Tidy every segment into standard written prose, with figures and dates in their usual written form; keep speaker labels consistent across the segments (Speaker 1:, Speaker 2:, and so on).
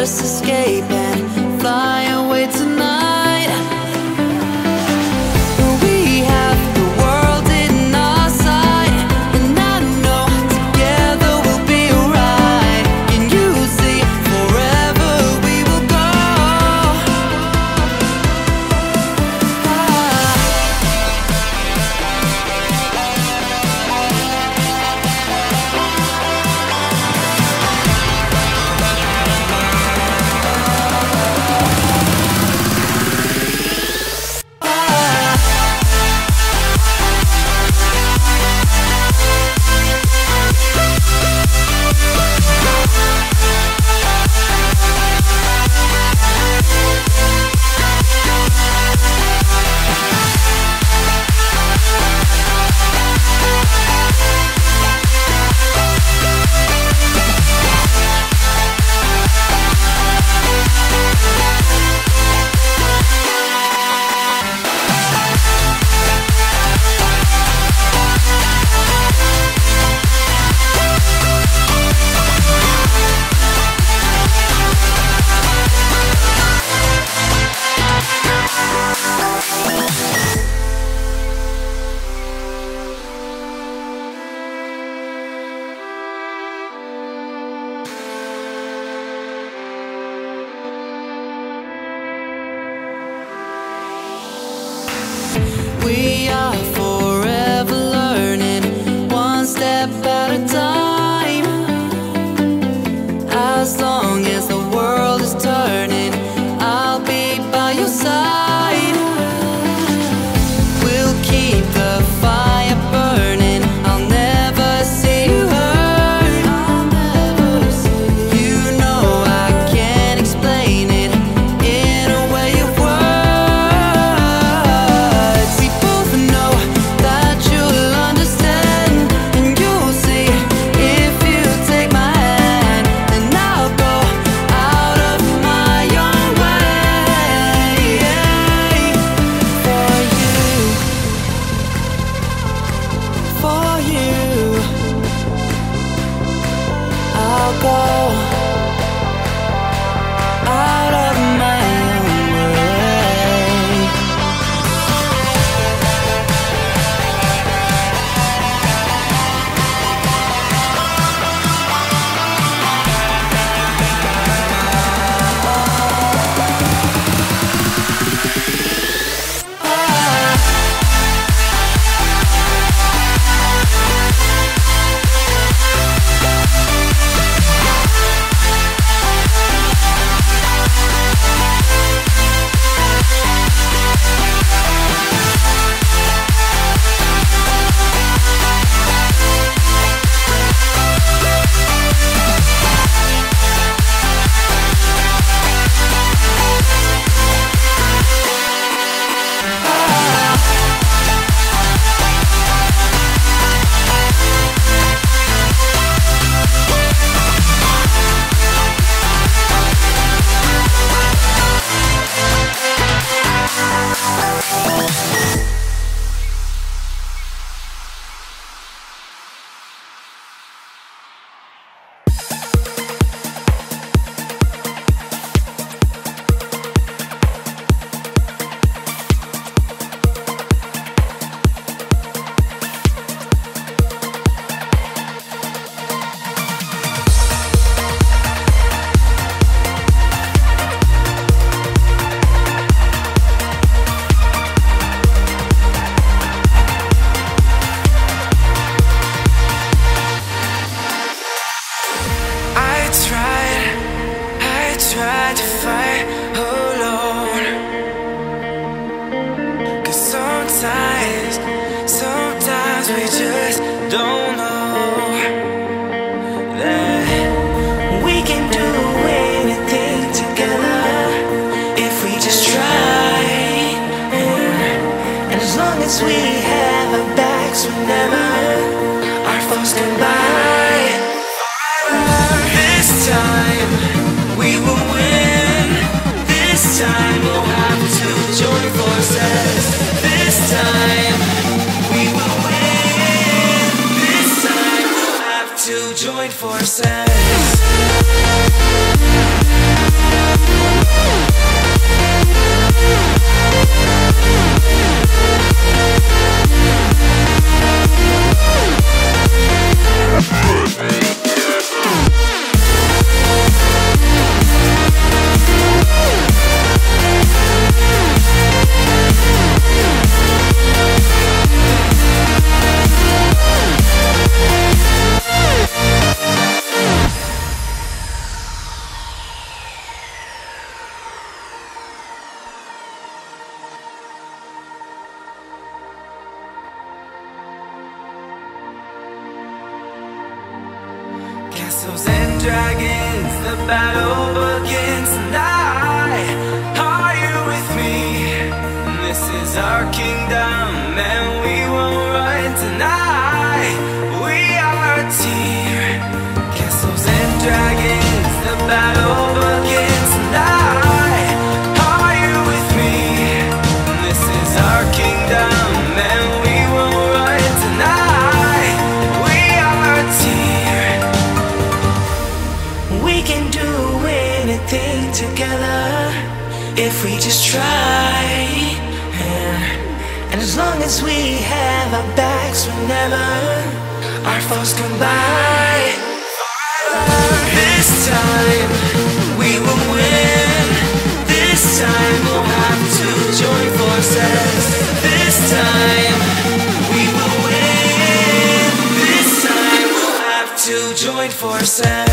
Speaker 1: us escape and fly away tonight. We have the world in our sight, and I know together we'll be alright. Can you see forever we will go? We are forever learning, one step at a time. As long as the world is turning, I'll be by your side. We'll keep the fire burning, I'll never see you hurt. You know I can't explain it in a way of words. We both know that you'll understand, and you'll see if you take my hand, and I'll go out of my own way for you, for you. I'll go out of my own way. I tried to fight alone, 'cause sometimes we just don't know that we can do anything together if we just try. And as long as we have our backs, whenever our foes come by, this time we will win. This time we'll have to join forces. This time we will win. This time we'll have to join forces. Castles and dragons, the battle begins tonight. Are you with me? This is our kingdom and we won't run tonight. We are a team. Castles and dragons, the battle begins tonight. Are you with me? This is our kingdom and we won't run tonight. We are a team. We can do anything together if we just try. And as long as we have our backs whenever our foes come by, this time we will win. This time we'll have to join forces. This time we will win. This time we'll have to join forces.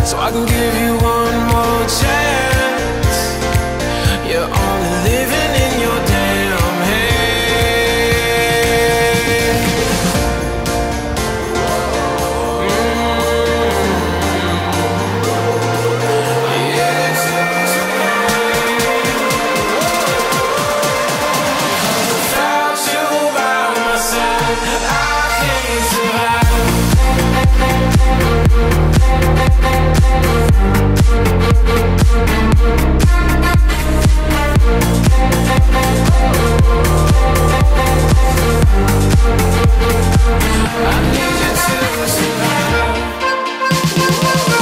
Speaker 2: so I can give you one more chance. You're only living in your damn head. Yes, without you by my side, I can't survive. I need you to survive.